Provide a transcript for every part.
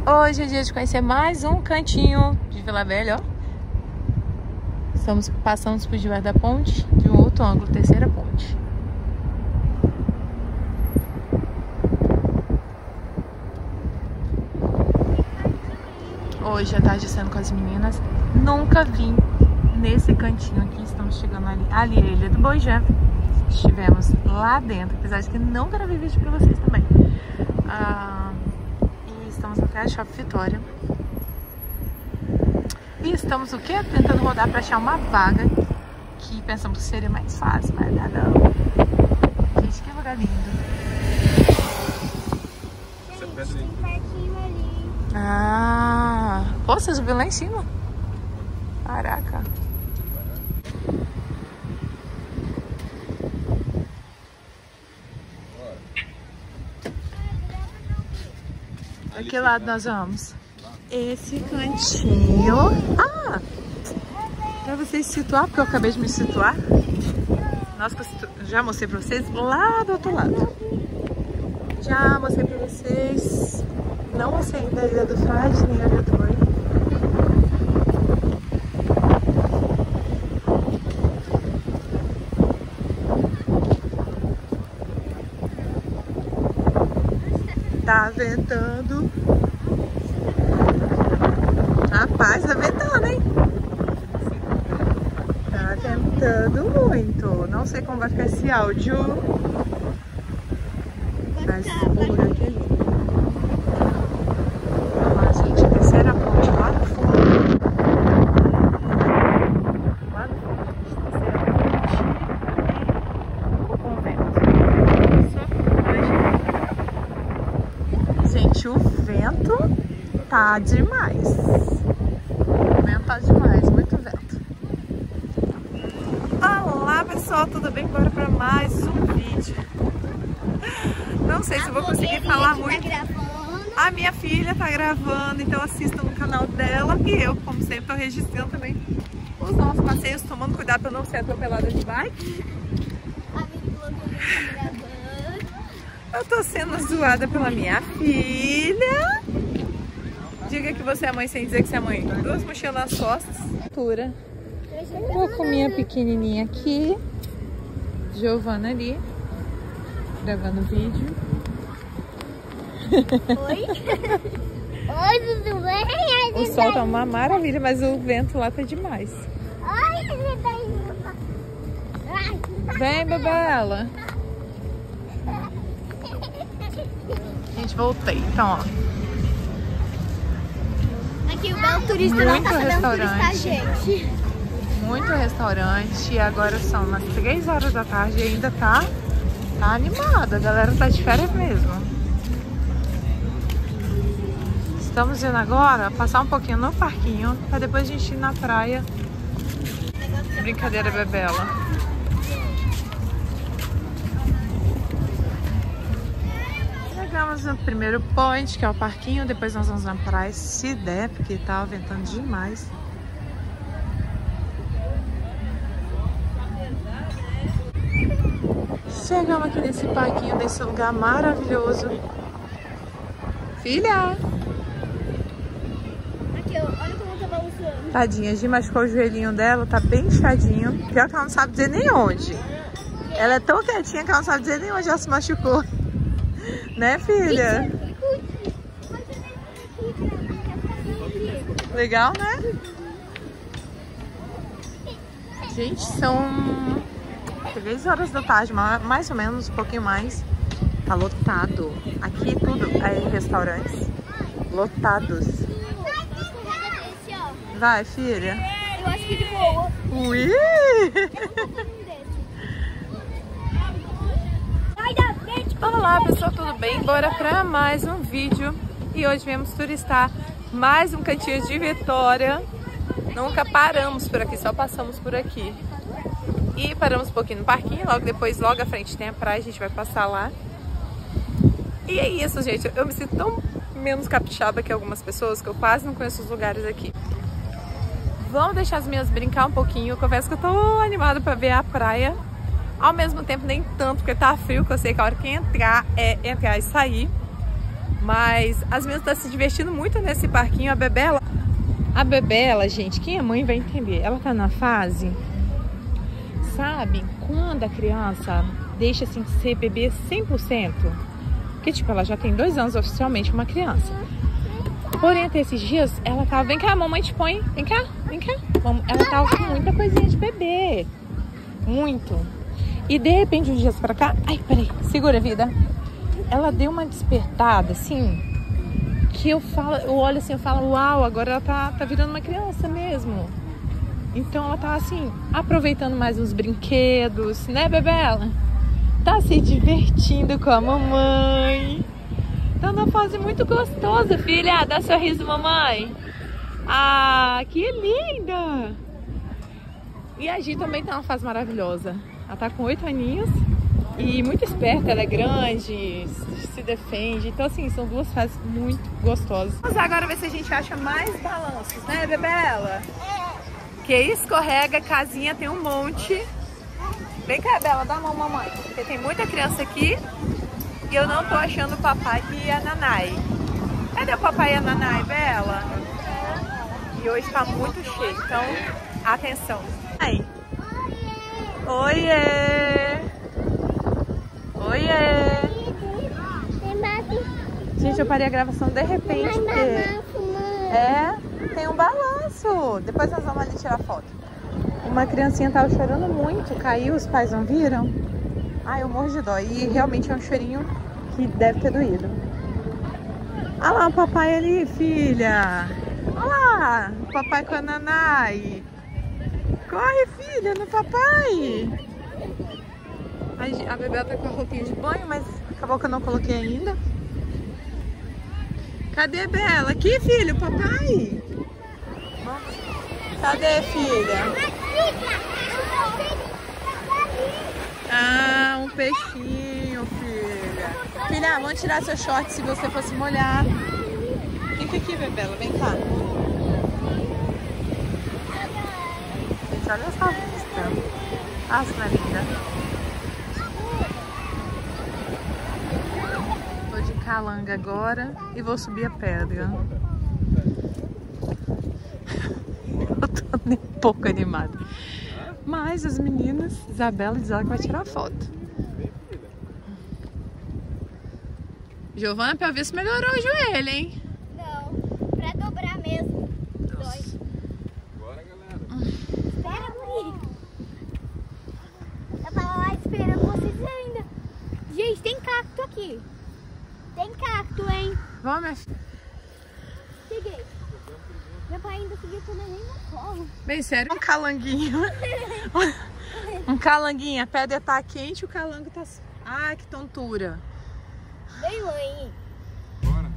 Hoje é dia de conhecer mais um cantinho de Vila Velha, ó. Passamos por debaixo da ponte, de um outro ângulo, terceira ponte. Hoje à tarde saindo com as meninas. Nunca vim nesse cantinho aqui. Estamos chegando ali. Ali é a Ilha do Bojé. Estivemos lá dentro, apesar de que não gravei vídeo pra vocês também. E estamos até a Shopping Vitória. E estamos o quê? Tentando rodar pra achar uma vaga que pensamos que seria mais fácil, mas não. Gente, que lugar lindo. Gente, tem um parquinho ali. Ah, pô, você subiu lá em cima? Caraca. Pra que lado nós vamos? Esse cantinho. Ah! Pra vocês se situar, porque eu acabei de me situar. Nossa, já mostrei pra vocês lá do outro lado. Já mostrei pra vocês. Não mostrei ainda a Ilha do Frade, nem a Ilha do Boi. Tá ventando. Rapaz, tá ventando, hein? Tá ventando muito. Não sei como vai ficar esse áudio. Mas por aqui. Vamos lá, gente. A terceira ponte lá no fundo. Lá no fundo, gente. Terceira ponte. O convento. Só gente, o vento tá demais. O vento tá demais, muito vento. Olá pessoal, tudo bem? Bora pra mais um vídeo. Não sei se eu vou conseguir falar muito. A minha filha tá gravando, então assistam no canal dela. E eu, como sempre, tô registrando também os nossos passeios, tomando cuidado pra não ser atropelada de bike. Eu tô sendo zoada pela minha filha. Diga que você é mãe sem dizer que você é mãe. Duas mochilas nas costas. Tô com minha pequenininha aqui. Giovana ali. Gravando vídeo. Oi? Oi, tudo bem? O sol tá uma maravilha, mas o vento lá tá demais. Oi, você tá indo. Vem, Bebela. Gente, voltei. Então, ó. Aqui o Belo Turista não tá sabendo turistar, gente. Muito restaurante. E agora são umas 3 horas da tarde e ainda tá animada. A galera tá de férias mesmo. Estamos indo agora passar um pouquinho no parquinho pra depois a gente ir na praia. Brincadeira, Bebela. Chegamos no primeiro point, que é o parquinho. Depois nós vamos na praia, se der, porque tá ventando demais. Chegamos aqui nesse parquinho, nesse lugar maravilhoso. Filha! Aqui, ó, olha como tá balançando. Tadinha, a Gi machucou o joelhinho dela, tá bem inchadinho. Pior que ela não sabe dizer nem onde. Ela é tão quietinha que ela não sabe dizer nem onde ela se machucou. Né, filha? Legal, né? Gente, são 3 horas da tarde, mais ou menos, um pouquinho mais. Tá lotado. Aqui tudo é restaurantes lotados. Vai, filha. Eu acho que de boa. Ui! Olá pessoal, tudo bem? Bora pra mais um vídeo. E hoje viemos turistar mais um cantinho de Vitória. Nunca paramos por aqui, só passamos por aqui. E paramos um pouquinho no parquinho, logo depois, logo à frente tem a praia, a gente vai passar lá. E é isso, gente, eu me sinto tão menos capixaba que algumas pessoas, que eu quase não conheço os lugares aqui. Vamos deixar as minhas brincar um pouquinho, eu confesso que eu tô animada pra ver a praia. Ao mesmo tempo nem tanto, porque tá frio, que eu sei que a hora que entrar é entrar e sair. Mas as meninas estão se divertindo muito nesse parquinho. A Bebela, gente, quem é mãe vai entender. Ela tá na fase, sabe, quando a criança deixa assim de ser bebê 100%. Porque tipo, ela já tem 2 anos oficialmente uma criança. Porém, até esses dias, ela tava... Vem cá, mamãe te põe. Vem cá, vem cá. Ela tava com muita coisinha de bebê. Muito. E de repente, uns dias pra cá... Ai, peraí. Segura a vida. Ela deu uma despertada, assim... Que eu olho assim, eu falo... Uau, agora ela tá virando uma criança mesmo. Então, ela tá, assim... Aproveitando mais os brinquedos. Né, Bebela? Tá se divertindo com a mamãe. Tá numa fase muito gostosa, filha. Dá sorriso, mamãe. Ah, que linda. E a Gi também tá numa fase maravilhosa. Ela tá com 8 aninhos e muito esperta. Ela é grande, se defende. Então, assim, são 2 fases muito gostosas. Vamos agora ver se a gente acha mais balanços, né, Bebela? Que escorrega, casinha tem um monte. Vem cá, Bela, dá a mão, mamãe. Porque tem muita criança aqui. E eu não tô achando o papai e a Nanai. Cadê o papai e a Nanai, Bela? E hoje tá muito cheio, então, atenção. Aí. Oiê! Oiê! Gente, eu parei a gravação de repente, porque... tem um balanço. Depois nós vamos ali tirar foto. Uma criancinha tava chorando muito, caiu, os pais não viram? Ai, eu morro de dó. E realmente é um chorinho que deve ter doído. Olha lá o papai ali, filha. Olha lá, o papai com a Nanai. Corre, filha, no papai. A Bebel tá com a roupinha de banho, mas acabou que eu não coloquei ainda. Cadê a Bela? Aqui, filho, papai. Cadê, filha? Ah, um peixinho, filha. Filha, vamos tirar seu short se você fosse molhar. Fica aqui, Bebela, vem cá. Gente, olha essa vista. Nossa, não é linda? Tô de calanga agora e vou subir a pedra. Eu tô nem um pouco animada. Mas as meninas, Isabela diz ela que vai tirar foto. Giovana, pra ver se melhorou o joelho, hein? Não, pra dobrar mesmo. Dói. Bora, galera. Espera, Guri. Eu tava lá esperando vocês ainda. Gente, tem cacto aqui. Tem cacto, hein? Vamos, minha filha. Cheguei. Meu pai ainda seguiu com o neném no colo. Bem sério, um calanguinho. Um calanguinho. A pedra tá quente, o calango tá... Ai, que tontura. Vem, mãe. Bora.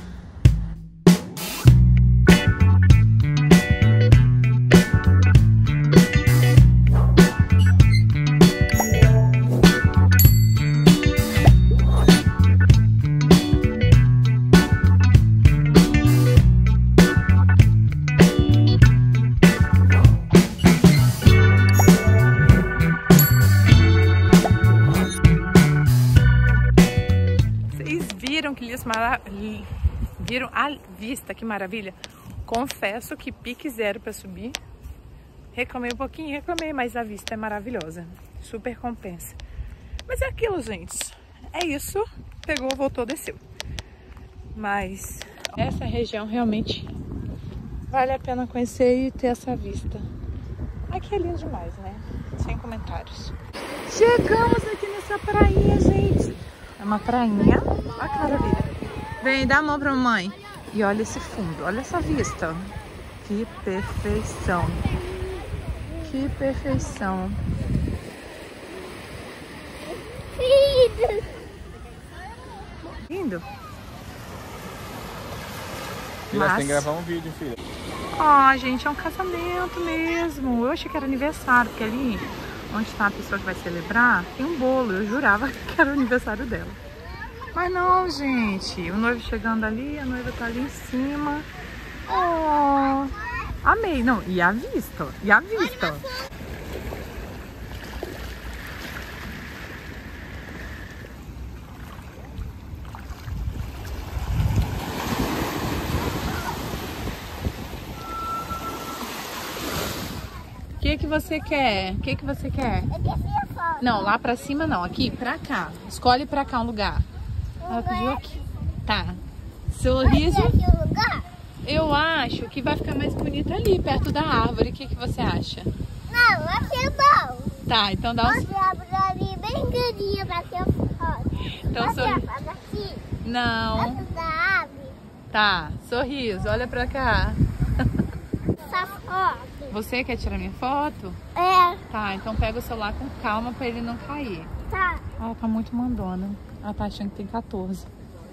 Viram a vista, que maravilha. Confesso que pique zero para subir. Reclamei um pouquinho, reclamei, mas a vista é maravilhosa. Super compensa. Mas é aquilo, gente. É isso. Pegou, voltou, desceu. Mas essa região realmente vale a pena conhecer e ter essa vista. Aqui é lindo demais, né? Sem comentários. Chegamos aqui nessa prainha, gente. É uma prainha. Olha que maravilha. Vem, dá a mão pra mamãe. E olha esse fundo, olha essa vista. Que perfeição. Que perfeição. Lindo. Filha, você tem que gravar um vídeo, filha. Ó, gente, é um casamento mesmo. Eu achei que era aniversário, porque ali onde está a pessoa que vai celebrar, tem um bolo. Eu jurava que era o aniversário dela. Mas não, gente. O noivo chegando ali, a noiva tá ali em cima. Oh, amei. Não, e a vista, ó. E a vista, ó. que você quer? O que você quer? Eu queria foto. Não, lá pra cima não. Aqui, pra cá. Escolhe pra cá um lugar. Ela pediu aqui. Tá. Sorriso. Aqui o lugar? Eu acho que vai ficar mais bonito ali, perto da árvore. O que você acha? Não, aqui é bom. Tá, então dá um... Pode abrir ali bem grandinha pra ter foto. Então, Pode sorriso. abrir aqui. Não. Essa da árvore. Tá, sorriso. Olha pra cá. Essa foto. Você quer tirar minha foto? É, Tá, então pega o celular com calma pra ele não cair. tá. Ela tá muito mandona. Ela tá achando que tem 14.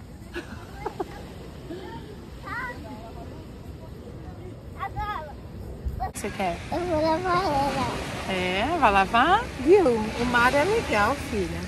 Agora, Você quer? eu vou levar ela. É, vai lavar? Viu? O mar é legal, filha.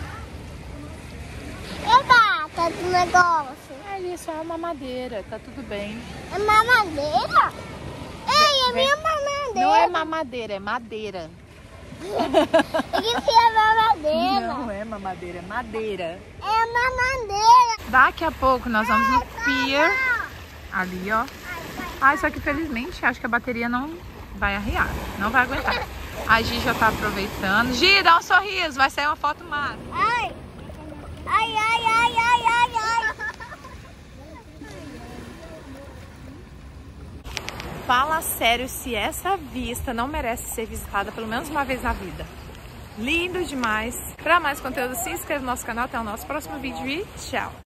E gata do negócio? Ali só é uma madeira, tá tudo bem. É mamadeira? Ei, é Vem. minha mamadeira. Não é mamadeira, é madeira. Eu queria mamadeira. Não é mamadeira, é madeira. É mamadeira. Daqui a pouco nós vamos no pier. Ali, ó. Ah, só que felizmente acho que a bateria não vai arriar. Não vai aguentar. A Gi já tá aproveitando. Gi, dá um sorriso, vai sair uma foto massa. Ai. Ai, ai, ai, ai, ai, ai. Fala sério se essa vista não merece ser visitada pelo menos uma vez na vida. Lindo demais. Para mais conteúdo, se inscreva no nosso canal. Até o nosso próximo vídeo e tchau!